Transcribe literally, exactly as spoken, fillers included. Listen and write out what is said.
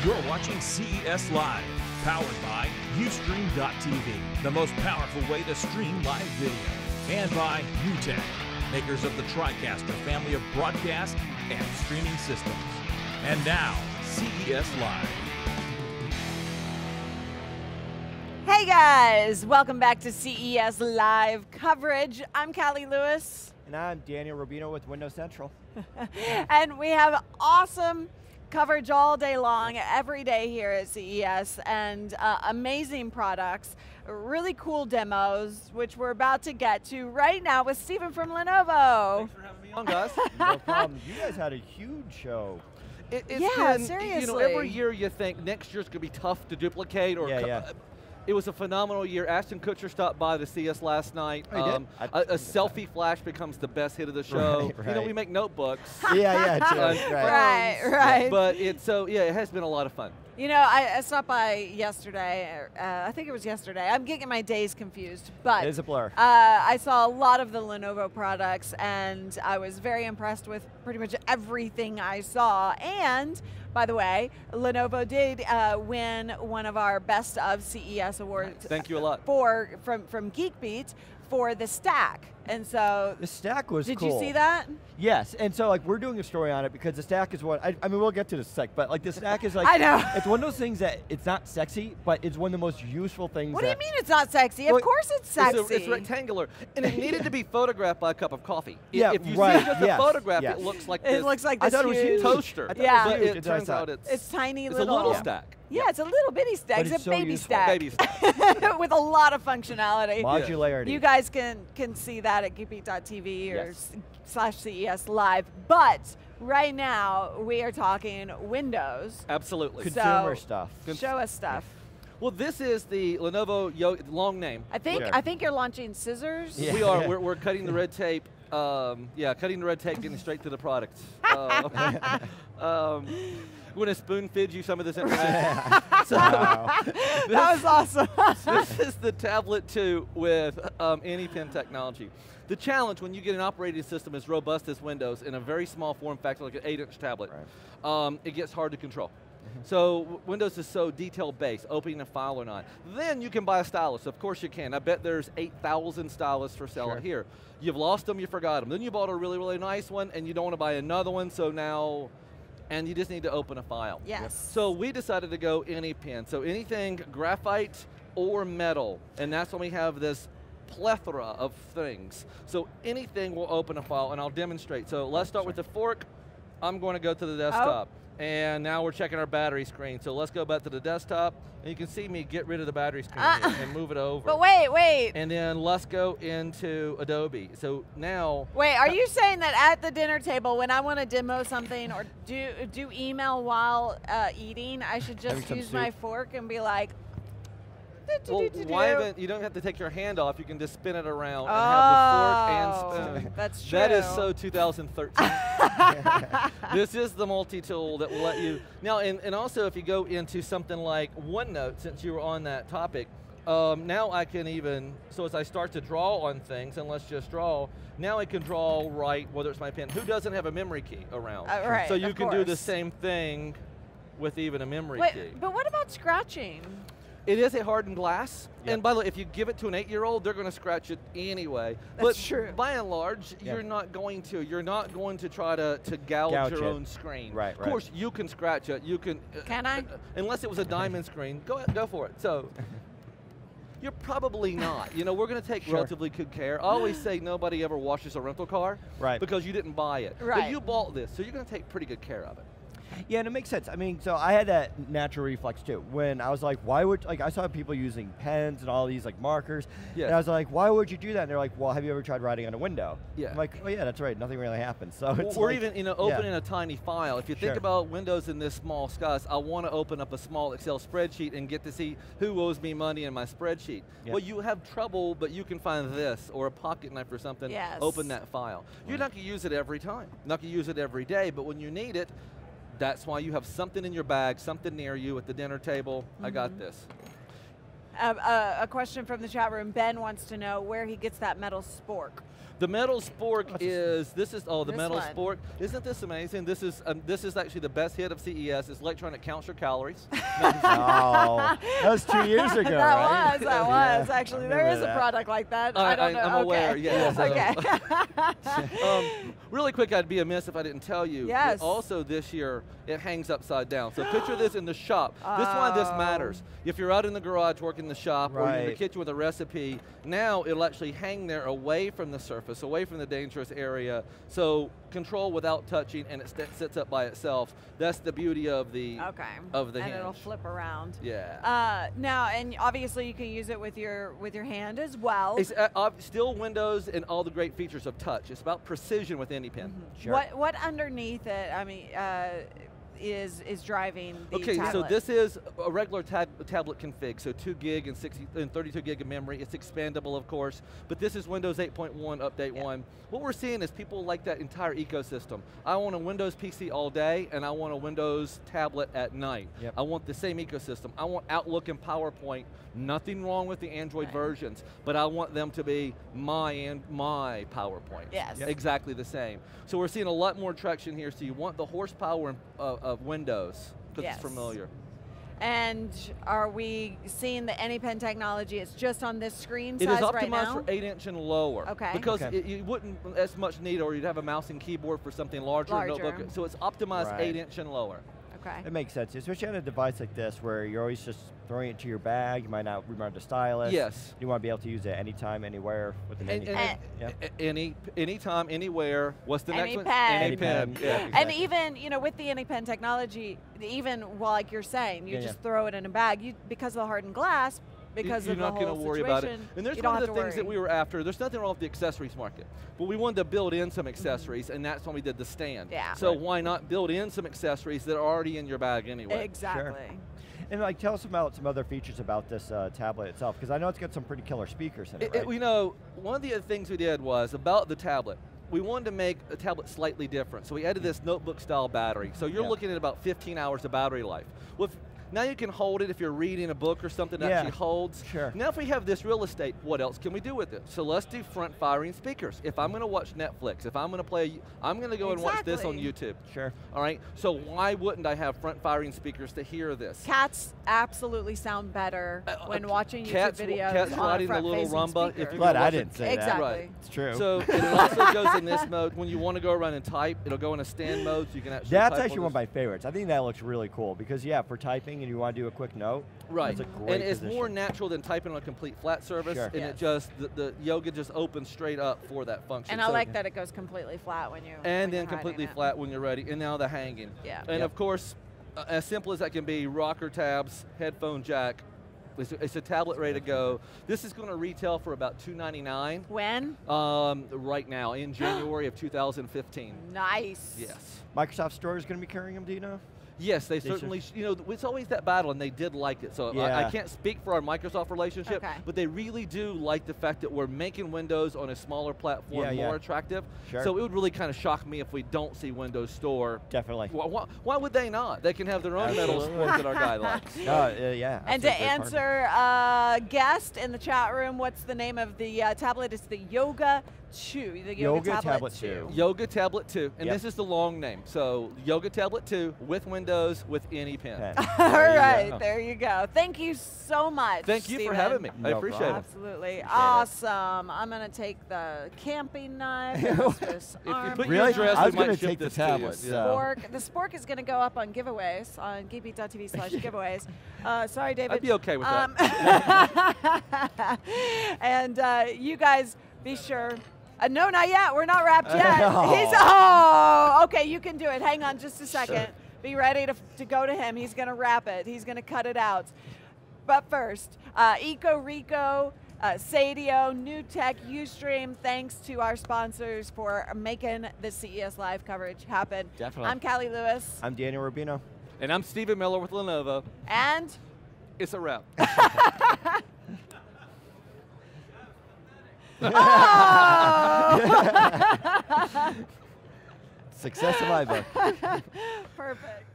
You're watching C E S Live, powered by Ustream dot T V, the most powerful way to stream live video. And by UTech, makers of the TriCaster family of broadcast and streaming systems. And now, C E S Live. Hey guys, welcome back to C E S Live coverage. I'm Callie Lewis. And I'm Daniel Rubino with Windows Central. And we have awesome coverage all day long, every day here at C E S, and uh, amazing products, really cool demos, which we're about to get to right now with Stephen from Lenovo. Thanks for having me on, guys. No problem. You guys had a huge show. It, it's Yeah, been, seriously. You know, every year you think next year's going to be tough to duplicate. Or Yeah, co- yeah. It was a phenomenal year. Ashton Kutcher stopped by to see us last night. Oh, he did? Um, I a, a didn't get selfie flash becomes the best hit of the show. Right, You know, right. we make notebooks. yeah, yeah, too. Uh, right. Right, phones, right. But it's so, yeah, it has been a lot of fun. You know, I, I stopped by yesterday, uh, I think it was yesterday. I'm getting my days confused, but It is a blur. Uh, I saw a lot of the Lenovo products, and I was very impressed with pretty much everything I saw. And, by the way, Lenovo did uh, win one of our Best of C E S awards. Thank you a lot. For from from GeekBeat for the stack, and so The stack was did cool. you see that? Yes, and so like we're doing a story on it because the stack is what I, I mean we'll get to the sec, but like the stack is like I know. it's one of those things that it's not sexy, but it's one of the most useful things. What do you that mean it's not sexy? Well, of course it's sexy. It's, a, it's rectangular, and it needed to be photographed by a cup of coffee. I- Yeah, if you right, see just the yes, photograph, yes. it looks like It this. looks like I this thought it was huge huge. toaster. I thought Yeah. it was But huge. it It's what I turns thought. out it's, It's tiny it's little. a little Yeah. stack. Yeah, it's a little bitty stack. But It's, it's a so baby useful. stack. Baby stack. with a lot of functionality. Modularity. You guys can can see that at geekbeat dot T V or Yes. s- slash C E S Live. But right now we are talking Windows. Absolutely. So- Consumer stuff. Cons- Show us stuff. Well, this is the Lenovo Yo long name. I think Sure. I think you're launching scissors. Yeah. We are. We're, we're cutting the red tape. Um, yeah, cutting the red tape, getting straight to the product. Uh, um, we're going to spoon feed you some of this information. So Wow. That was awesome. this is the Tablet two with um, AnyPen technology. The challenge when you get an operating system as robust as Windows in a very small form factor, like an eight inch tablet, um, it gets hard to control. So w- Windows is so detail-based, opening a file or not. Then you can buy a stylus. Of course you can. I bet there's eight thousand styluses for sale Sure. here. You've lost them, you forgot them. Then you bought a really, really nice one, and you don't want to buy another one, so now, and you just need to open a file. Yes. So we decided to go AnyPen. So anything graphite or metal, and that's when we have this plethora of things. So anything will open a file, and I'll demonstrate. So let's start with the fork. I'm going to go to the desktop. And now we're checking our battery screen. So let's go back to the desktop, and you can see me get rid of the battery screen Uh, here and move it over. But wait, wait. And then let's go into Adobe. So now, Wait, are you saying that at the dinner table, when I want to demo something or do do email while uh, eating, I should just Having some use my soup. fork and be like, well, "Do-do-do-do-do." why haven't, you don't have to take your hand off. You can just spin it around and Oh, have the fork and spoon. that's true. That is so two thousand thirteen. This is the multi-tool that will let you, now, and, and also if you go into something like OneNote, since you were on that topic, um, now I can even, so as I start to draw on things, and let's just draw, now I can draw right, whether it's my pen. Who doesn't have a memory key around? Uh, right, So you of can do the course. same thing with even a memory Wait, key. but what about scratching? It is a hardened glass, Yep. and by the way, if you give it to an eight-year-old, they're going to scratch it anyway. That's but true. by and large, Yep. you're not going to. You're not going to try to, to gouge, Gouge your it. own screen. Right, Of right. course, you can scratch it. You can. uh, Can I? uh, unless it was a diamond screen, go go for it. So. You're probably not. You know, we're going to take Sure. relatively good care. I always say nobody ever washes a rental car Right. because you didn't buy it. Right. But you bought this, so you're going to take pretty good care of it. Yeah, and it makes sense. I mean, so I had that natural reflex too. When I was like, why would, like I saw people using pens and all these like markers. Yes. And I was like, why would you do that? And they're like, well, have you ever tried writing on a window? Yeah. I'm like, oh yeah, that's right. Nothing really happens. So it's Or like- even, you know, yeah. opening a tiny file. If you think Sure. about Windows in this small size, I want to open up a small Excel spreadsheet and get to see who owes me money in my spreadsheet. Yep. Well, you have trouble, but you can find this or a pocket knife or something, Yes. open that file. You're not going to use it every time, not going to use it every day, but when you need it, that's why you have something in your bag, something near you at the dinner table. I got this. Uh, uh, a question from the chat room. Ben wants to know where he gets that metal spork. The metal spork What's is, this is, oh, the This metal one. spork. Isn't this amazing? This is um, this is actually the best hit of C E S. It's electronic counts your calories. Oh, that was two years ago, that right? was, that Yeah, was. Actually, I there remember is a that. product like that. I- I, don't I- know. I'm okay. aware, yes. okay. um, really quick, I'd be amiss if I didn't tell you. that Yes. Also this year, it hangs upside down. So picture this in the shop. This is why this Oh. matters. If you're out in the garage working the shop or you're in the Right. kitchen with a recipe, now it'll actually hang there away from the surface, away from the dangerous area. So control without touching, and it st sits up by itself. That's the beauty of the Okay. of the and hinge. it'll flip around. Yeah. Uh, now, and obviously you can use it with your with your hand as well. It's uh, ob- still Windows and all the great features of touch. It's about precision with AnyPen. Sure. What what underneath it? I mean, uh, is is driving the Okay, so tablet? this is a regular tab tablet config, so two gig and sixty and thirty-two gig of memory. It's expandable, of course, but this is Windows eight point one Update Yeah. one. What we're seeing is people like that entire ecosystem. I want a Windows P C all day, and I want a Windows tablet at night. Yep. I want the same ecosystem. I want Outlook and PowerPoint. Nothing wrong with the Android Right. versions, but I want them to be my and my PowerPoint. Yes. Yep. Exactly the same. So we're seeing a lot more traction here. So you want the horsepower of, of Windows because Yes. it's familiar. And are we seeing the AnyPen technology? It's just on this screen It is size right optimized now? for eight inch and lower. Okay. Because Okay. It, you wouldn't as much need, or you'd have a mouse and keyboard for something larger, Larger. notebook. So it's optimized Right. eight inch and lower. Okay. It makes sense, especially on a device like this where you're always just throwing it into your bag. You might not remember the stylus. Yes. You want to be able to use it anytime, anywhere with an And, any. and Yeah. a- any, anytime, anywhere. What's the next one? AnyPen. AnyPen. AnyPen. Yeah. And Exactly. even, you know, with the AnyPen technology, even well, like you're saying, you Yeah, just yeah. throw it in a bag. You because of the hardened glass, because you're of not the going whole to worry situation, about it. And there's you one don't of the have to things that worry. we were after. There's nothing wrong with the accessories market, but we wanted to build in some accessories, and that's when we did the stand. Yeah. So Right. why not build in some accessories that are already in your bag anyway? Exactly. And like, tell us about some other features about this uh, tablet itself, because I know it's got some pretty killer speakers in it. It, right? it, you know, one of the other things we did was about the tablet. We wanted to make a tablet slightly different, so we added this notebook-style battery. So you're Yeah. looking at about fifteen hours of battery life. With now you can hold it if you're reading a book or something that Yeah. actually holds. Sure. Now if we have this real estate, what else can we do with it? So let's do front-firing speakers. If I'm going to watch Netflix, if I'm going to play, I'm going to go and watch this on Exactly. YouTube. Sure. All right. So why wouldn't I have front-firing speakers to hear this? Cats absolutely sound better Uh, when uh, watching cats YouTube w- videos cats on riding a the little front-facing Rumba, if speaker. you Glad go I watch didn't it- say Exactly. that. Right. It's true. So and it also goes in this mode. When you want to go around and type, it'll go in a stand mode, so you can actually. That's type actually one of this. my favorites. I think that looks really cool because, yeah, for typing and you want to do a quick note, Right. that's a great And it's position. more natural than typing on a complete flat surface, Sure. and Yes. it just the, the Yoga just opens straight up for that function. And I So- like that it goes completely flat when you. when And then you're hiding completely it. flat when you're ready, and now the hanging. Yeah. And Yep. of course, uh, as simple as that can be, rocker tabs, headphone jack. It's a, it's a tablet ready to go. This is going to retail for about two ninety-nine. When? Um, right now in January of two thousand fifteen. Nice. Yes. Microsoft Store is going to be carrying them, do you know? Yes, they They certainly, sh you know, th- it's always that battle, and they did like it. So I, I Yeah. can't speak for our Microsoft relationship, Okay. but they really do like the fact that we're making Windows on a smaller platform Yeah, more yeah. attractive. Sure. So it would really kind of shock me if we don't see Windows Store. Definitely. Why, why, why would they not? They can have their own metal Absolutely. sport that our guy likes. No, uh, yeah. And to absolutely. answer uh, guest in the chat room, what's the name of the uh, tablet? It's the Yoga two. The Yoga, Yoga Tablet, Tablet two. two. Yoga Tablet two, and Yep. this is the long name. So Yoga Tablet two with Windows with any pen. Pen. All There you right, go. there you go. Thank you so much. Thank you for Stephen. having me. I No appreciate problem. it. Absolutely. it. Awesome. I'm going to take the camping knife. and the Swiss If you Army put Really? your address, I was we might gonna ship take the this to you. tablet, Yeah. so- Spork. The Spork is going to go up on giveaways on geekbeat dot t v slash giveaways. Uh, sorry, David. I'd be okay with that. that. And uh, you guys, be sure. Uh, no, not yet. We're not wrapped yet. Oh. He's oh, okay. You can do it. Hang on, just a second. Be ready to to go to him. He's going to wrap it. He's going to cut it out. But first, uh, Eco Rico. Uh, Sadio, NewTek, Ustream, thanks to our sponsors for making the C E S Live coverage happen. Definitely. I'm Callie Lewis. I'm Daniel Rubino. And I'm Stephen Miller with Lenovo. And It's a wrap. oh! Success in my book. Perfect.